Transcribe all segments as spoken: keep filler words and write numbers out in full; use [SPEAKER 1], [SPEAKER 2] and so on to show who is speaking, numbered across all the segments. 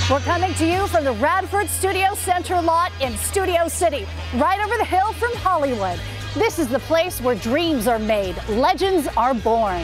[SPEAKER 1] We're coming to you from the Radford Studio Center lot in Studio City, right over the hill from Hollywood. This is the place where dreams are made, legends are born.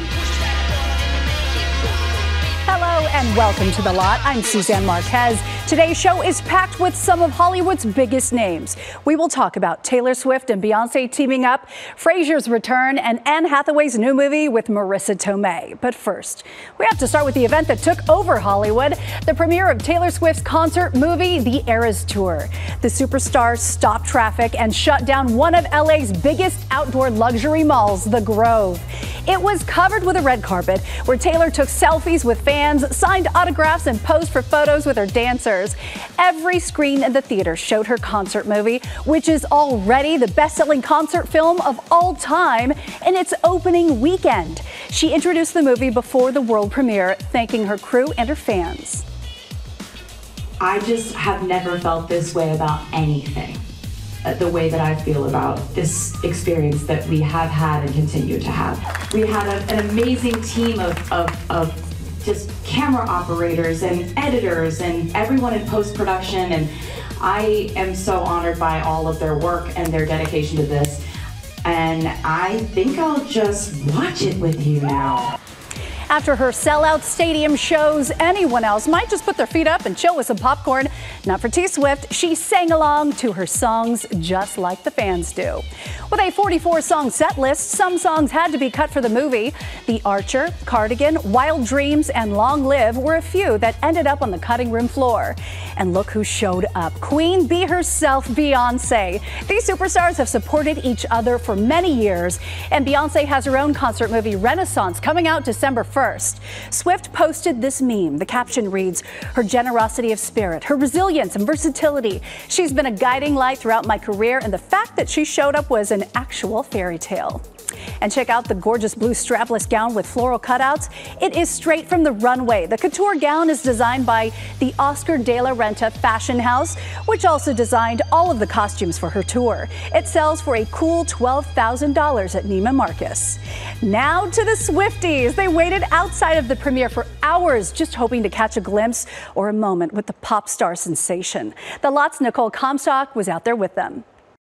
[SPEAKER 1] Hello and welcome to The Lot. I'm Suzanne Marquez. Today's show is packed with some of Hollywood's biggest names. We will talk about Taylor Swift and Beyonce teaming up, Frasier's return, and Anne Hathaway's new movie with Marissa Tomei. But first, we have to start with the event that took over Hollywood, the premiere of Taylor Swift's concert movie, The Eras Tour. The superstar stopped traffic and shut down one of L A's biggest outdoor luxury malls, The Grove. It was covered with a red carpet where Taylor took selfies with fans, signed autographs, and posed for photos with her dancers. Every screen in the theater showed her concert movie, which is already the best-selling concert film of all time in its opening weekend. She introduced the movie before the world premiere, thanking her crew and her fans.
[SPEAKER 2] I just have never felt this way about anything, the way that I feel about this experience that we have had and continue to have. We had a, an amazing team of, of, of just camera operators and editors and everyone in post-production, and I am so honored by all of their work and their dedication to this, and I think I'll just watch it with you now.
[SPEAKER 1] After her sellout stadium shows, anyone else might just put their feet up and chill with some popcorn. Not for T Swift. She sang along to her songs just like the fans do. With a forty-four song set list, some songs had to be cut for the movie. The Archer, Cardigan, Wild Dreams, and Long Live were a few that ended up on the cutting room floor. And look who showed up. Queen Bee herself, Beyonce. These superstars have supported each other for many years, and Beyonce has her own concert movie, Renaissance, coming out December first. Swift posted this meme. The caption reads, "Her generosity of spirit, her resilience and versatility. She's been a guiding light throughout my career, and the fact that she showed up was an actual fairy tale." And check out the gorgeous blue strapless gown with floral cutouts. It is straight from the runway. The couture gown is designed by the Oscar de la Renta fashion house, which also designed all of the costumes for her tour. It sells for a cool twelve thousand dollars at Neiman Marcus. Now to the Swifties. They waited outside of the premiere for hours, just hoping to catch a glimpse or a moment with the pop star sensation. The Lot's Nicole Comstock was out there with them.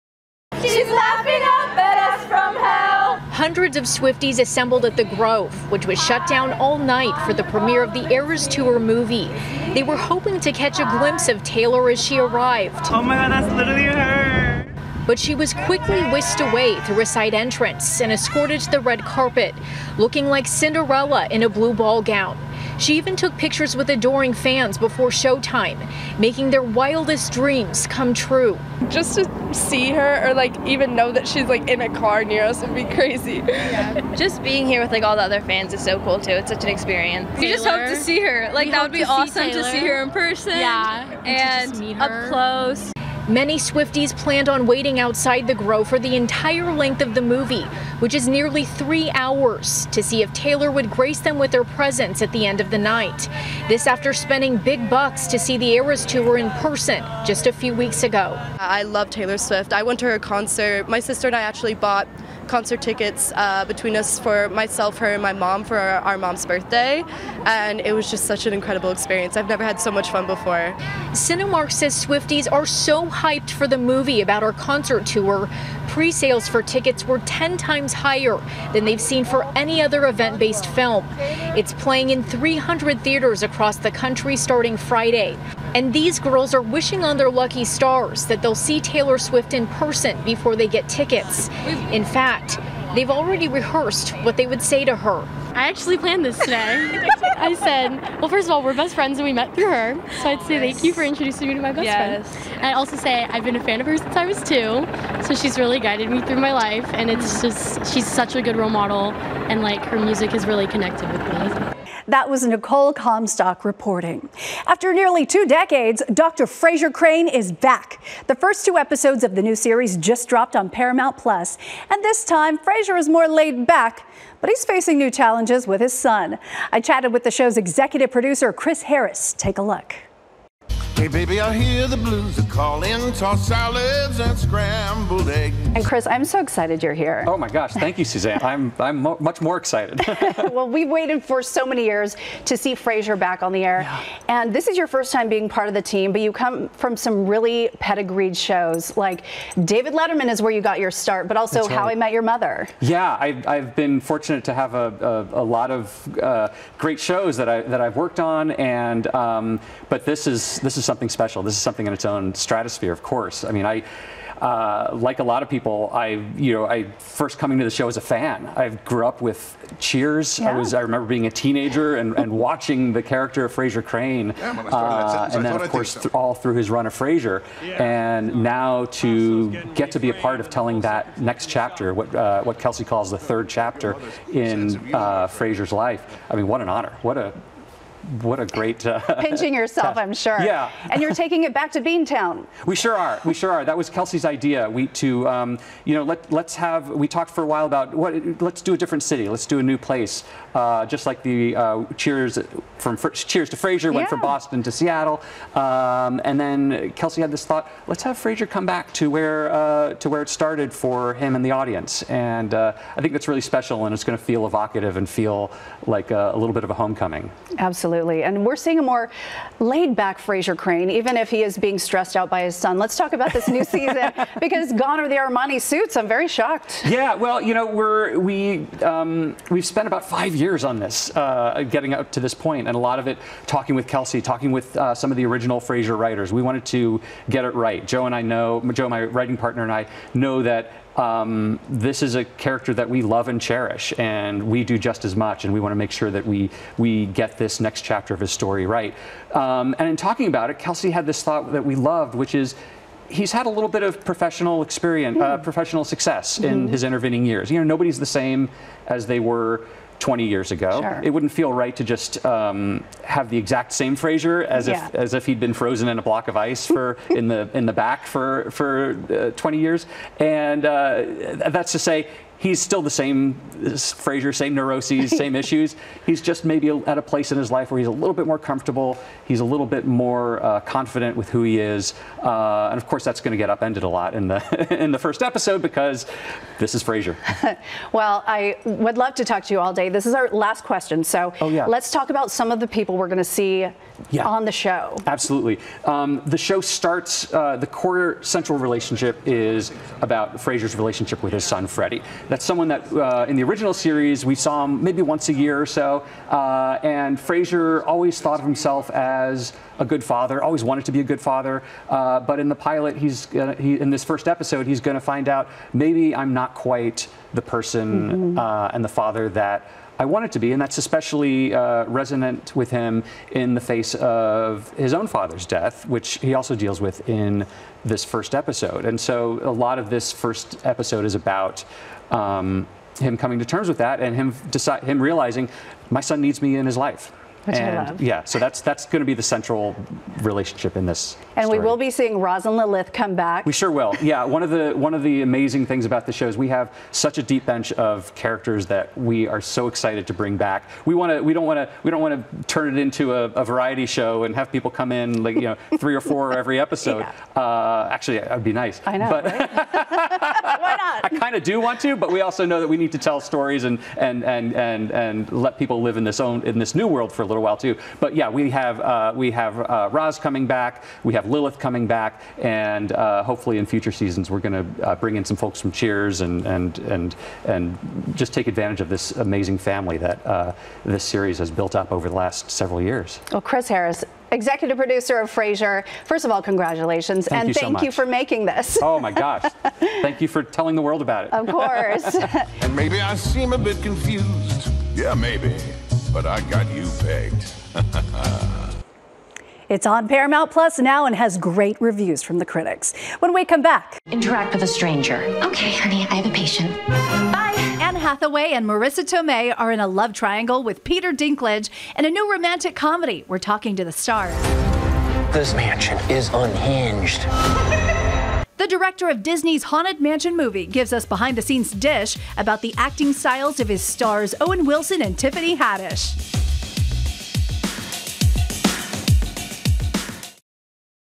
[SPEAKER 3] She's laughing up at us from hell.
[SPEAKER 4] Hundreds of Swifties assembled at The Grove, which was shut down all night for the premiere of the Eras Tour movie. They were hoping to catch a glimpse of Taylor as she arrived.
[SPEAKER 5] Oh my God, that's literally her.
[SPEAKER 4] But she was quickly whisked away through a side entrance and escorted to the red carpet, looking like Cinderella in a blue ball gown. She even took pictures with adoring fans before showtime, making their wildest dreams come true.
[SPEAKER 3] Just to see her, or like even know that she's like in a car near us, would be crazy.
[SPEAKER 6] Yeah. Just being here with like all the other fans is so cool too. It's such an experience.
[SPEAKER 7] We just hope to see her. Like
[SPEAKER 6] We
[SPEAKER 7] that
[SPEAKER 6] hope
[SPEAKER 7] would be
[SPEAKER 6] to see
[SPEAKER 7] awesome to
[SPEAKER 6] Taylor.
[SPEAKER 7] see her in person.
[SPEAKER 6] Yeah,
[SPEAKER 7] and,
[SPEAKER 6] and to just meet her.
[SPEAKER 7] up close.
[SPEAKER 4] Many Swifties planned on waiting outside The Grove for the entire length of the movie, which is nearly three hours, to see if Taylor would grace them with her presence at the end of the night. This after spending big bucks to see the Eras Tour in person just a few weeks ago.
[SPEAKER 3] I love Taylor Swift. I went to her concert. My sister and I actually bought concert tickets uh, between us for myself, her, and my mom for our, our mom's birthday, and it was just such an incredible experience. I've never had so much fun before.
[SPEAKER 4] Cinemark says Swifties are so hyped for the movie about her concert tour. Pre-sales for tickets were ten times higher than they've seen for any other event-based film. It's playing in three hundred theaters across the country starting Friday. And these girls are wishing on their lucky stars that they'll see Taylor Swift in person before they get tickets. In fact, they've already rehearsed what they would say to her.
[SPEAKER 8] I actually planned this today. I said, well, first of all, we're best friends and we met through her. So I'd say thank you for introducing me to my best
[SPEAKER 3] Yes.
[SPEAKER 8] friend. And I also say I've been a fan of hers since I was two. So she's really guided me through my life. And it's just, she's such a good role model. And like her music has really connected with me.
[SPEAKER 1] That was Nicole Comstock reporting. After nearly two decades, Doctor Frasier Crane is back. The first two episodes of the new series just dropped on Paramount Plus, and this time Frasier is more laid back, but he's facing new challenges with his son. I chatted with the show's executive producer, Chris Harris. Take a look.
[SPEAKER 9] Hey baby, I hear the blues are calling, tossed salads and scrambled eggs.
[SPEAKER 1] And Chris, I'm so excited you're here.
[SPEAKER 10] Oh my gosh, thank you, Suzanne. I'm I'm mo much more excited.
[SPEAKER 1] Well, we've waited for so many years to see Frasier back on the air,
[SPEAKER 10] Yeah.
[SPEAKER 1] and this is your first time being part of the team, but you come from some really pedigreed shows, like David Letterman is where you got your start, but also
[SPEAKER 10] That's right.
[SPEAKER 1] How I Met Your Mother.
[SPEAKER 10] Yeah, I've, I've been fortunate to have a, a, a lot of uh, great shows that I that I've worked on, and um, but this is this is something special. This is something in its own stratosphere, of course. I mean, I. Uh, like a lot of people, I, you know, I first coming to the show as a fan. I grew up with Cheers.
[SPEAKER 1] Yeah.
[SPEAKER 10] I was, I remember being a teenager and, and watching the character of Frasier Crane,
[SPEAKER 9] Yeah, when I started that
[SPEAKER 10] uh,
[SPEAKER 9] sentence, I
[SPEAKER 10] and then
[SPEAKER 9] thought
[SPEAKER 10] of
[SPEAKER 9] I'd
[SPEAKER 10] course
[SPEAKER 9] do so.
[SPEAKER 10] th all through his run of Frasier, and now to get to be a part of telling that next chapter, what uh, what Kelsey calls the third chapter in uh, Frasier's life. I mean, what an honor! What a What a great uh,
[SPEAKER 1] Pinching yourself,
[SPEAKER 10] task.
[SPEAKER 1] I'm sure.
[SPEAKER 10] Yeah.
[SPEAKER 1] And you're taking it back to Beantown.
[SPEAKER 10] We sure are. We sure are. That was Kelsey's idea. We to um, you know let let's have. We talked for a while about what. Let's do a different city. Let's do a new place. Uh, just like the uh, Cheers from Fr Cheers to Frasier went
[SPEAKER 1] Yeah.
[SPEAKER 10] from Boston to Seattle, um, and then Kelsey had this thought. Let's have Frasier come back to where uh, to where it started for him and the audience. And uh, I think that's really special, and it's going to feel evocative and feel like a, a little bit of a homecoming.
[SPEAKER 1] Absolutely. And we're seeing a more laid-back Frasier Crane, even if he is being stressed out by his son. Let's talk about this new season, because gone are the Armani suits. I'm very shocked.
[SPEAKER 10] Yeah, well, you know, we're we um, we've spent about five years on this, uh, getting up to this point, and a lot of it talking with Kelsey, talking with uh, some of the original Frasier writers. We wanted to get it right. Joe and I know, Joe, my writing partner, and I know that um, this is a character that we love and cherish, and we do just as much, and we want to make sure that we we get this next chapter of his story right. Um, and in talking about it, Kelsey had this thought that we loved, which is, he's had a little bit of professional experience, uh, professional success in
[SPEAKER 1] Mm-hmm.
[SPEAKER 10] his intervening years. You know, nobody's the same as they were twenty years ago.
[SPEAKER 1] Sure.
[SPEAKER 10] It wouldn't feel right to just um, have the exact same Frasier as
[SPEAKER 1] Yeah.
[SPEAKER 10] if as if he'd been frozen in a block of ice for in the in the back for for uh, twenty years. And uh, that's to say, he's still the same Frasier, same neuroses, same issues. He's just maybe at a place in his life where he's a little bit more comfortable. He's a little bit more uh, confident with who he is. Uh, and of course, that's going to get upended a lot in the in the first episode, because this is Frasier.
[SPEAKER 1] Well, I would love to talk to you all day. This is our last question. So
[SPEAKER 10] Oh, yeah.
[SPEAKER 1] let's talk about some of the people we're going to see
[SPEAKER 10] Yeah.
[SPEAKER 1] on the show.
[SPEAKER 10] Absolutely. Um, the show starts, uh, the core central relationship is about Frasier's relationship with his son, Freddie. That's someone that uh, in the original series we saw him maybe once a year or so, uh, and Frasier always thought of himself as a good father, always wanted to be a good father, uh, but in the pilot, he's gonna, he, in this first episode, he's going to find out maybe I'm not quite the person
[SPEAKER 1] Mm-hmm.
[SPEAKER 10] uh, and the father that I want it to be, and that's especially uh, resonant with him in the face of his own father's death, which he also deals with in this first episode. And so a lot of this first episode is about um, him coming to terms with that, and him decide, him realizing my son needs me in his life.
[SPEAKER 1] Which I
[SPEAKER 10] and
[SPEAKER 1] love.
[SPEAKER 10] yeah, so that's that's going to be the central relationship in this.
[SPEAKER 1] And we
[SPEAKER 10] story.
[SPEAKER 1] will be seeing Roz and Lilith come back.
[SPEAKER 10] We sure will. Yeah, one of the one of the amazing things about the show is we have such a deep bench of characters that we are so excited to bring back. We want to. We don't want to. We don't want to turn it into a, a variety show and have people come in like you know three or four every episode.
[SPEAKER 1] Yeah.
[SPEAKER 10] Uh, actually, that'd be nice.
[SPEAKER 1] I know,
[SPEAKER 10] But
[SPEAKER 1] right? Why not?
[SPEAKER 10] I kind of do want to, but we also know that we need to tell stories and and and and and let people live in this own in this new world for a little while too. But yeah, we have uh, we have uh, Roz coming back, we have Lilith coming back, and uh, hopefully in future seasons we're going to uh, bring in some folks from Cheers and and and and just take advantage of this amazing family that uh, this series has built up over the last several years.
[SPEAKER 1] Well, Chris Harris, executive producer of Frasier. First of all, congratulations,
[SPEAKER 10] Thank
[SPEAKER 1] and
[SPEAKER 10] you so
[SPEAKER 1] thank you
[SPEAKER 10] much.
[SPEAKER 1] for making this.
[SPEAKER 10] Oh my gosh! Thank you for telling the world about it.
[SPEAKER 1] Of course.
[SPEAKER 9] And maybe I seem a bit confused. Yeah, maybe. But I got you pegged.
[SPEAKER 1] It's on Paramount Plus now and has great reviews from the critics. When we come back,
[SPEAKER 11] Interact with a stranger. Okay, honey, I have a patient. Bye.
[SPEAKER 1] Anne Hathaway and Marissa Tomei are in a love triangle with Peter Dinklage in a new romantic comedy. We're talking to the stars.
[SPEAKER 12] This mansion is unhinged.
[SPEAKER 1] The director of Disney's Haunted Mansion movie gives us behind-the-scenes dish about the acting styles of his stars Owen Wilson and Tiffany Haddish.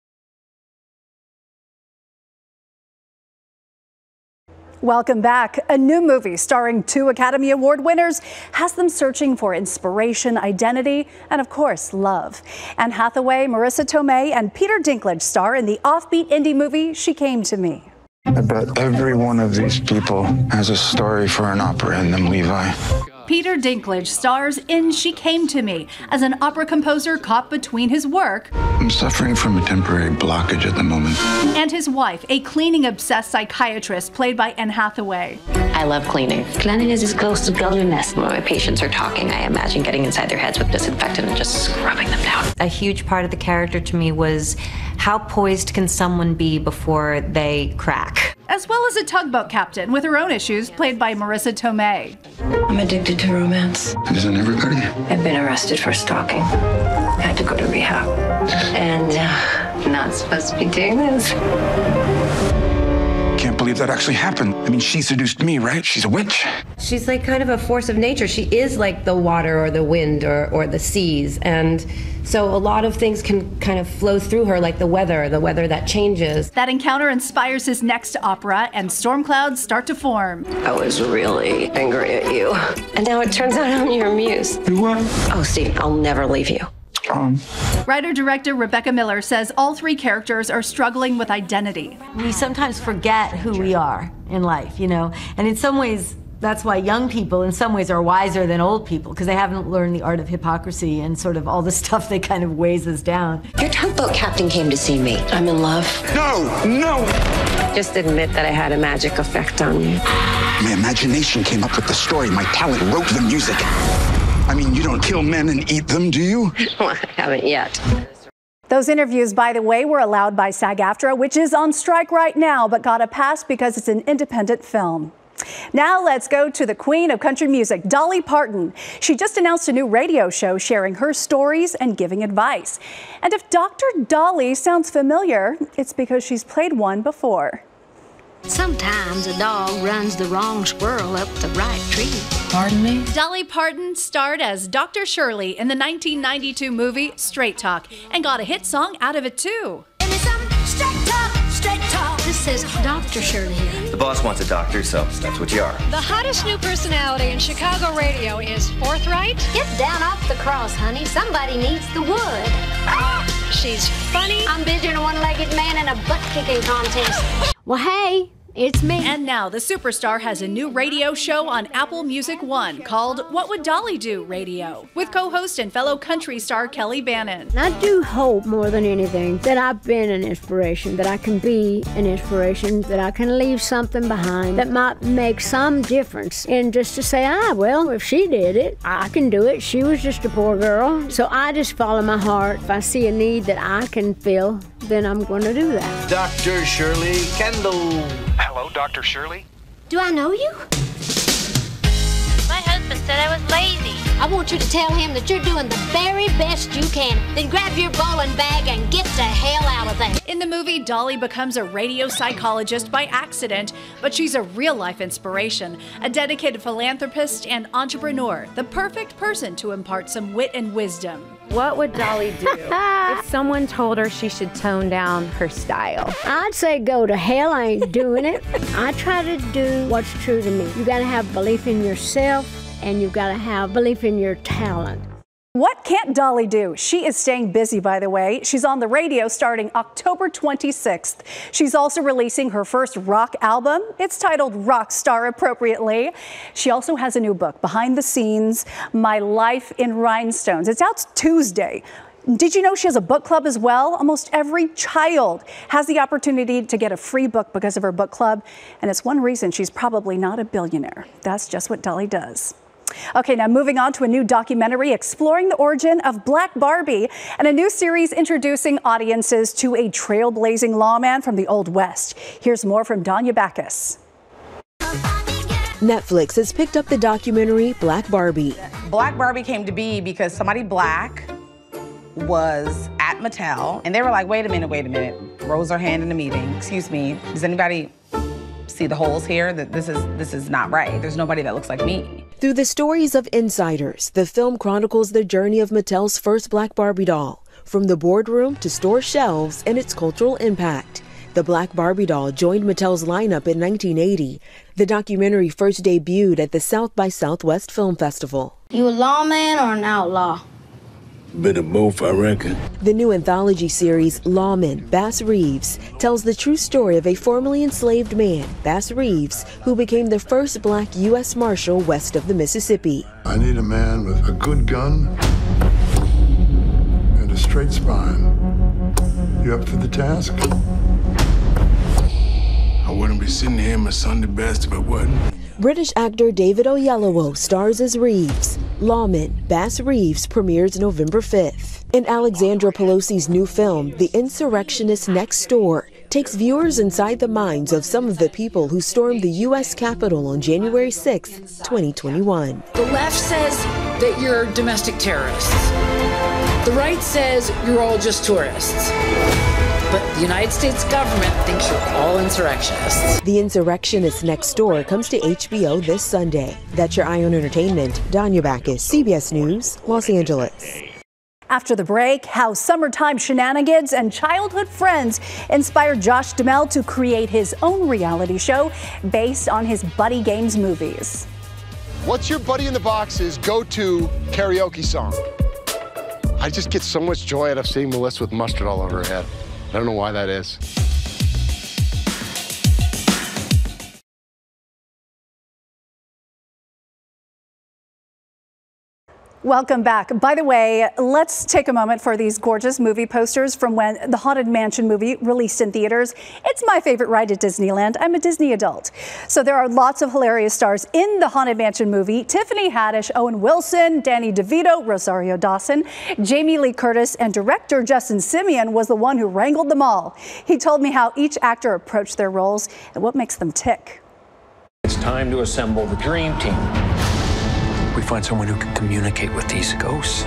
[SPEAKER 1] Welcome back. A new movie starring two Academy Award winners has them searching for inspiration, identity, and of course, love. Anne Hathaway, Marissa Tomei, and Peter Dinklage star in the offbeat indie movie She Came to Me.
[SPEAKER 13] I bet every one of these people has a story for an opera in them, Levi.
[SPEAKER 1] Peter Dinklage stars in She Came to Me as an opera composer caught between his work
[SPEAKER 13] I'm suffering from a temporary blockage at the moment.
[SPEAKER 1] and his wife, a cleaning-obsessed psychiatrist played by Anne Hathaway.
[SPEAKER 11] I love cleaning. Cleanliness is close to godliness. When my patients are talking, I imagine getting inside their heads with disinfectant and just scrubbing them down.
[SPEAKER 14] A huge part of the character to me was how poised can someone be before they crack?
[SPEAKER 1] As well as a tugboat captain with her own issues, played by Marissa Tomei.
[SPEAKER 15] I'm addicted to romance.
[SPEAKER 13] Isn't everybody?
[SPEAKER 15] I've been arrested for stalking. I had to go to rehab. And uh, not supposed to be doing this.
[SPEAKER 13] Can't believe that actually happened. I mean, she seduced me, right? She's a witch.
[SPEAKER 16] She's like kind of a force of nature. She is like the water or the wind or, or the seas. And so a lot of things can kind of flow through her, like the weather, the weather that changes.
[SPEAKER 1] That encounter inspires his next opera, and storm clouds start to form.
[SPEAKER 15] I was really angry at you. And now it turns out I'm your muse.
[SPEAKER 13] You what?
[SPEAKER 15] Oh, Steve, I'll never leave you.
[SPEAKER 13] Um.
[SPEAKER 1] Writer-director Rebecca Miller says all three characters are struggling with identity.
[SPEAKER 14] We sometimes forget who we are in life, you know, and in some ways, that's why young people in some ways are wiser than old people, because they haven't learned the art of hypocrisy and sort of all the stuff that kind of weighs us down.
[SPEAKER 15] Your tugboat captain came to see me. I'm in love.
[SPEAKER 13] No, no!
[SPEAKER 15] Just admit that I had a magic effect on you.
[SPEAKER 13] My imagination came up with the story. My talent wrote the music. I mean, you don't kill men and eat them, do you?
[SPEAKER 15] Well, I haven't yet.
[SPEAKER 1] Those interviews, by the way, were allowed by SAG-AFTRA, which is on strike right now, but got a pass because it's an independent film. Now let's go to the queen of country music, Dolly Parton. She just announced a new radio show sharing her stories and giving advice. And if Doctor Dolly sounds familiar, it's because she's played one before.
[SPEAKER 17] Sometimes a dog runs the wrong squirrel up the right tree.
[SPEAKER 1] Pardon me? Dolly Parton starred as Doctor Shirley in the nineteen ninety-two movie Straight Talk and got a hit song out of it too.
[SPEAKER 17] Straight talk, straight talk. This is Doctor Shirley here.
[SPEAKER 18] The boss wants a doctor, so that's what you are.
[SPEAKER 19] The hottest new personality in Chicago radio is forthright.
[SPEAKER 17] Get down off the cross, honey. Somebody needs the wood.
[SPEAKER 19] She's funny.
[SPEAKER 17] I'm busier than a one-legged man in a butt-kicking contest. Well, hey, it's me.
[SPEAKER 1] And now the superstar has a new radio show on Apple Music One called What Would Dolly Do Radio, with co-host and fellow country star Kelly Bannon.
[SPEAKER 20] And I do hope more than anything that I've been an inspiration, that I can be an inspiration, that I can leave something behind that might make some difference. And just to say, ah, well, if she did it, I can do it. She was just a poor girl. So I just follow my heart. If I see a need that I can fill, then I'm going to do that.
[SPEAKER 12] Doctor Shirley Kendall.
[SPEAKER 21] Hello, Doctor Shirley?
[SPEAKER 17] Do I know you?
[SPEAKER 22] My husband said I was lazy.
[SPEAKER 17] I want you to tell him that you're doing the very best you can. Then grab your bowling bag and get the hell out of there.
[SPEAKER 1] In the movie, Dolly becomes a radio psychologist by accident, but she's a real-life inspiration, a dedicated philanthropist and entrepreneur, the perfect person to impart some wit and wisdom.
[SPEAKER 23] What would Dolly do if someone told her she should tone down her style?
[SPEAKER 20] I'd say go to hell. I ain't doing it. I try to do what's true to me. You got to have belief in yourself, and you've got to have belief in your talent.
[SPEAKER 1] What can't Dolly do? She is staying busy, by the way. She's on the radio starting October twenty-sixth. She's also releasing her first rock album. It's titled Rockstar, appropriately. She also has a new book, Behind the Scenes, My Life in Rhinestones. It's out Tuesday. Did you know she has a book club as well? Almost every child has the opportunity to get a free book because of her book club, and it's one reason she's probably not a billionaire. That's just what Dolly does. Okay, now moving on to a new documentary exploring the origin of Black Barbie and a new series introducing audiences to a trailblazing lawman from the Old West. Here's more from Danya Bacchus.
[SPEAKER 24] Netflix has picked up the documentary Black Barbie.
[SPEAKER 25] Black Barbie came to be because somebody black was at Mattel and they were like, wait a minute, wait a minute. Rose her hand in the meeting. Excuse me, does anybody see the holes here? That this is this is not right. There's nobody that looks like me.
[SPEAKER 24] Through the stories of insiders, the film chronicles the journey of Mattel's first Black Barbie doll, from the boardroom to store shelves and its cultural impact. The black Barbie doll joined Mattel's lineup in nineteen eighty. The documentary first debuted at the South by Southwest Film Festival.
[SPEAKER 2] You a lawman or an outlaw?
[SPEAKER 9] Bit of both, I reckon.
[SPEAKER 24] The new anthology series, Lawman, Bass Reeves, tells the true story of a formerly enslaved man, Bass Reeves, who became the first black U S Marshal west of the Mississippi.
[SPEAKER 9] I need a man with a good gun and a straight spine. You up for the task? I wouldn't be sitting here in my Sunday best if I wasn't.
[SPEAKER 24] British actor David Oyelowo stars as Reeves. Lawman, Bass Reeves premieres November fifth. And Alexandra Pelosi's new film, The Insurrectionist Next Door, takes viewers inside the minds of some of the people who stormed the U S Capitol on January sixth, twenty twenty-one.
[SPEAKER 5] The left says that you're domestic terrorists. The right says you're all just tourists. But the United States government thinks you're all insurrectionists.
[SPEAKER 24] The Insurrectionist Next Door comes to H B O this Sunday. That's your Eye on Entertainment. Danya Backus, C B S News, Los Angeles.
[SPEAKER 1] After the break, how summertime shenanigans and childhood friends inspired Josh Duhamel to create his own reality show based on his Buddy Games movies.
[SPEAKER 6] What's your Buddy in the Box's go-to karaoke song? I just get so much joy out of seeing Melissa with mustard all over her head. I don't know why that is.
[SPEAKER 1] Welcome back. By the way, let's take a moment for these gorgeous movie posters from when the Haunted Mansion movie released in theaters. It's my favorite ride at Disneyland. I'm a Disney adult. So there are lots of hilarious stars in the Haunted Mansion movie. Tiffany Haddish, Owen Wilson, Danny DeVito, Rosario Dawson, Jamie Lee Curtis, and director Justin Simien was the one who wrangled them all. He told me how each actor approached their roles and what makes them tick.
[SPEAKER 7] It's time to assemble the dream team. We find someone who can communicate with these ghosts.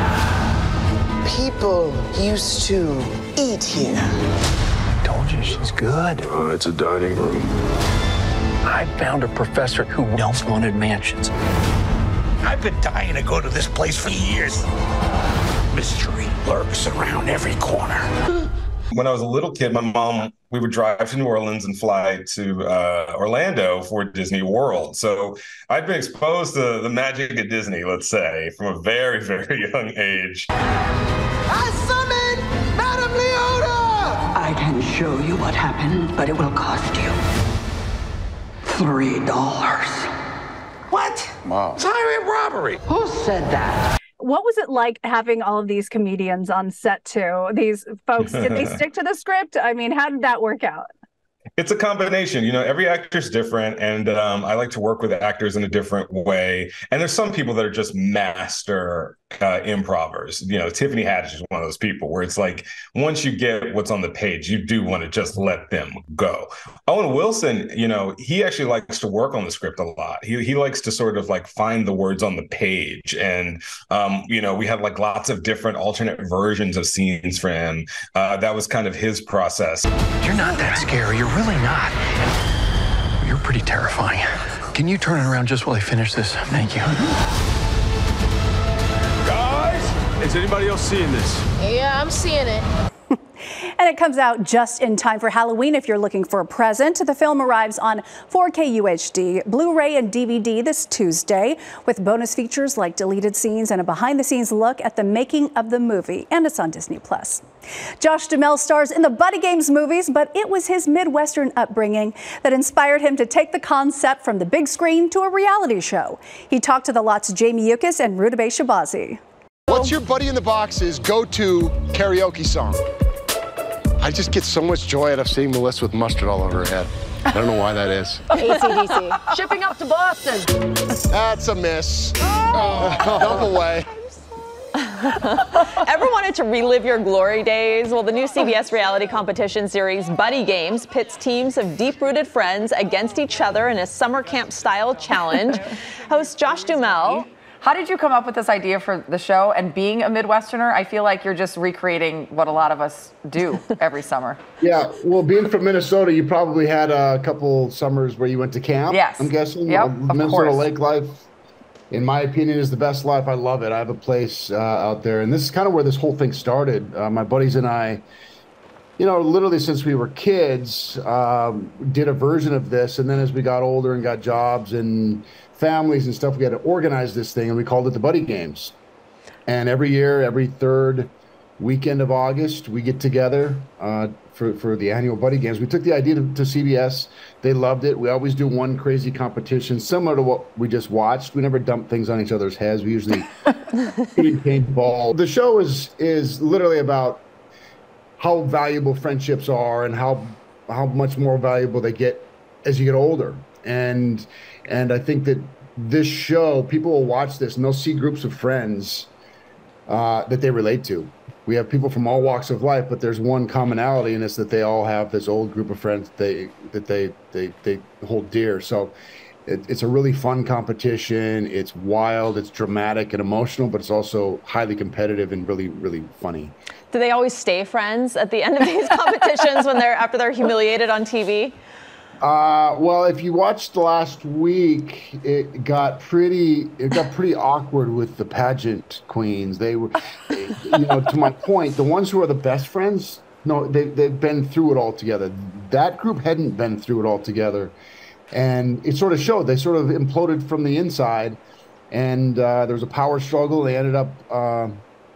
[SPEAKER 21] People used to eat here.
[SPEAKER 7] I told you she's good.
[SPEAKER 9] Oh, it's a dining room.
[SPEAKER 7] I found a professor who knows haunted mansions.
[SPEAKER 12] I've been dying to go to this place for years. Mystery lurks around every corner.
[SPEAKER 26] When I was a little kid, my mom, we would drive to New Orleans and fly to uh, Orlando for Disney World. So I'd been exposed to the magic at Disney, let's say, from a very, very young age.
[SPEAKER 21] I summoned Madame Leota!
[SPEAKER 27] I can show you what happened, but it will cost you three dollars.
[SPEAKER 21] What?
[SPEAKER 9] Wow.
[SPEAKER 21] It's highway robbery.
[SPEAKER 27] Who said that?
[SPEAKER 1] What was it like having all of these comedians on set too? These folks, did they stick to the script? I mean, how did that work out?
[SPEAKER 26] It's a combination. You know, every actor's different, and um, I like to work with actors in a different way. And there's some people that are just master uh, improvers. You know, Tiffany Haddish is one of those people where it's like, once you get what's on the page, you do want to just let them go. Owen Wilson, you know, he actually likes to work on the script a lot. He he likes to sort of like find the words on the page. And, um, you know, we had like lots of different alternate versions of scenes for him. Uh, that was kind of his process.
[SPEAKER 7] You're not that scary. You're really not. You're pretty terrifying. Can you turn it around just while I finish this? Thank you.
[SPEAKER 9] Guys, is anybody else seeing this?
[SPEAKER 28] Yeah, I'm seeing it.
[SPEAKER 1] And it comes out just in time for Halloween if you're looking for a present. The film arrives on four K U H D, Blu-ray and D V D this Tuesday with bonus features like deleted scenes and a behind-the-scenes look at the making of the movie. And it's on Disney Plus. Josh Duhamel stars in the Buddy Games movies, but it was his Midwestern upbringing that inspired him to take the concept from the big screen to a reality show. He talked to The Lot's Jamie Yuccas and Rudabeh Shabazi.
[SPEAKER 6] What's your Buddy in the Box's go-to karaoke song? I just get so much joy out of seeing Melissa with mustard all over her head. I don't know why that is.
[SPEAKER 28] A C D C. Shipping up to Boston.
[SPEAKER 6] That's a miss. Oh. Dump away.
[SPEAKER 29] Ever wanted to relive your glory days? Well, the new C B S reality competition series Buddy Games pits teams of deep-rooted friends against each other in a summer camp-style challenge. Host Josh Duhamel.
[SPEAKER 30] How did you come up with this idea for the show? And being a Midwesterner, I feel like you're just recreating what a lot of us do every summer.
[SPEAKER 31] Yeah, well, being from Minnesota, you probably had a couple summers where you went to camp.
[SPEAKER 30] Yes.
[SPEAKER 31] I'm guessing.
[SPEAKER 30] Yep,
[SPEAKER 31] uh,
[SPEAKER 30] of
[SPEAKER 31] Minnesota
[SPEAKER 30] course.
[SPEAKER 31] lake life, in my opinion, is the best life. I love it. I have a place uh, out there. And this is kind of where this whole thing started. Uh, my buddies and I you know, literally since we were kids, um, did a version of this. And then as we got older and got jobs and families and stuff, we had to organize this thing, and we called it the Buddy Games. And every year, every third weekend of August, we get together uh, for, for the annual Buddy Games. We took the idea to, to C B S. They loved it. We always do one crazy competition, similar to what we just watched. We never dump things on each other's heads. We usually hit paintball. The show is is literally about how valuable friendships are and how how much more valuable they get as you get older. And and I think that this show, people will watch this and they'll see groups of friends uh, that they relate to. We have people from all walks of life, but there's one commonality, and it's that they all have this old group of friends that they that they they, they hold dear. So it, it's a really fun competition. It's wild, it's dramatic and emotional, but it's also highly competitive and really, really funny.
[SPEAKER 29] Do they always stay friends at the end of these competitions when they're after they're humiliated on T V?
[SPEAKER 31] Uh, well, if you watched last week, it got pretty it got pretty awkward with the pageant queens. They were, you know, to my point, the ones who are the best friends, no, they they've been through it all together. That group hadn't been through it all together, and it sort of showed. They sort of imploded from the inside, and uh, there was a power struggle. They ended up. Uh,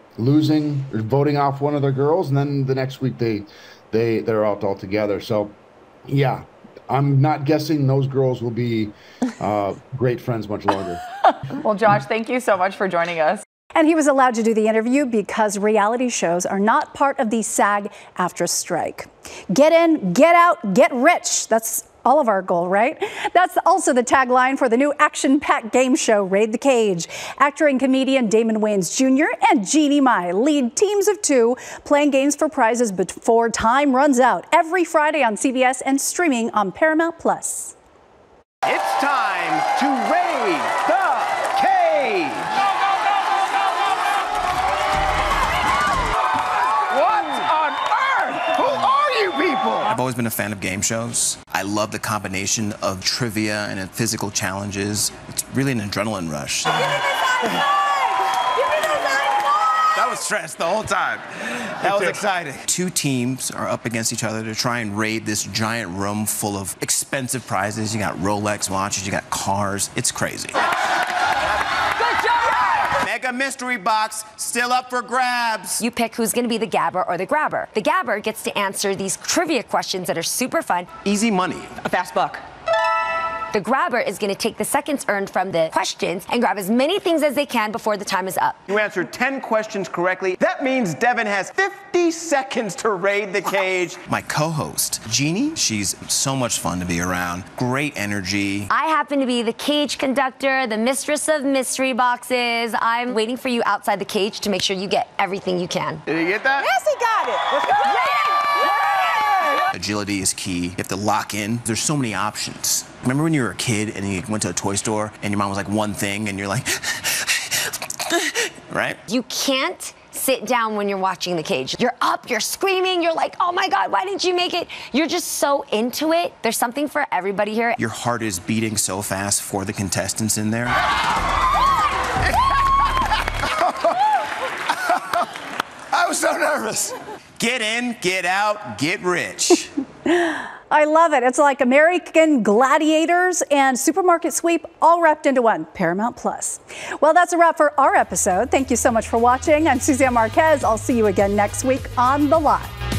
[SPEAKER 31] losing or voting off one of their girls, and then the next week they they they're out all together. So yeah, I'm not guessing those girls will be uh great friends much longer.
[SPEAKER 30] Well, Josh, thank you so much for joining us.
[SPEAKER 1] And he was allowed to do the interview because reality shows are not part of the SAG-AFTRA strike. Get in, get out, get rich. That's all of our goal, right? That's also the tagline for the new action-packed game show, Raid the Cage. Actor and comedian Damon Wayans Junior and Jeannie Mai lead teams of two playing games for prizes before time runs out. Every Friday on C B S and streaming on Paramount Plus.
[SPEAKER 21] It's time to raid the cage. What on earth? Who are you people?
[SPEAKER 3] I've always been a fan of game shows. I love the combination of trivia and physical challenges. It's really an adrenaline rush. That was stress the whole time. That was exciting. Two teams are up against each other to try and raid this giant room full of expensive prizes. You got Rolex watches, you got cars. It's crazy. Mega mystery box still up for grabs.
[SPEAKER 4] You pick who's going to be the gabber or the grabber. The gabber gets to answer these trivia questions that are super fun.
[SPEAKER 3] Easy money.
[SPEAKER 4] A fast buck. The grabber is going to take the seconds earned from the questions and grab as many things as they can before the time is up.
[SPEAKER 21] You answered ten questions correctly. That means Devin has fifty seconds to raid the cage.
[SPEAKER 3] My co-host, Jeannie, she's so much fun to be around. Great energy.
[SPEAKER 4] I happen to be the cage conductor, the mistress of mystery boxes. I'm waiting for you outside the cage to make sure you get everything you can.
[SPEAKER 21] Did you get that?
[SPEAKER 4] Yes, he got it. Let's go. Yeah.
[SPEAKER 3] Agility is key. You have to lock in. There's so many options. Remember when you were a kid and you went to a toy store and your mom was like one thing and you're like, right?
[SPEAKER 4] You can't sit down when you're watching the cage. You're up, you're screaming, you're like, oh my God, why didn't you make it? You're just so into it. There's something for everybody here.
[SPEAKER 3] Your heart is beating so fast for the contestants in there. I was so nervous. Get in, get out, get rich.
[SPEAKER 1] I love it. It's like American Gladiators and Supermarket Sweep all wrapped into one. Paramount Plus. Well, that's a wrap for our episode. Thank you so much for watching. I'm Suzanne Marquez. I'll see you again next week on The Lot.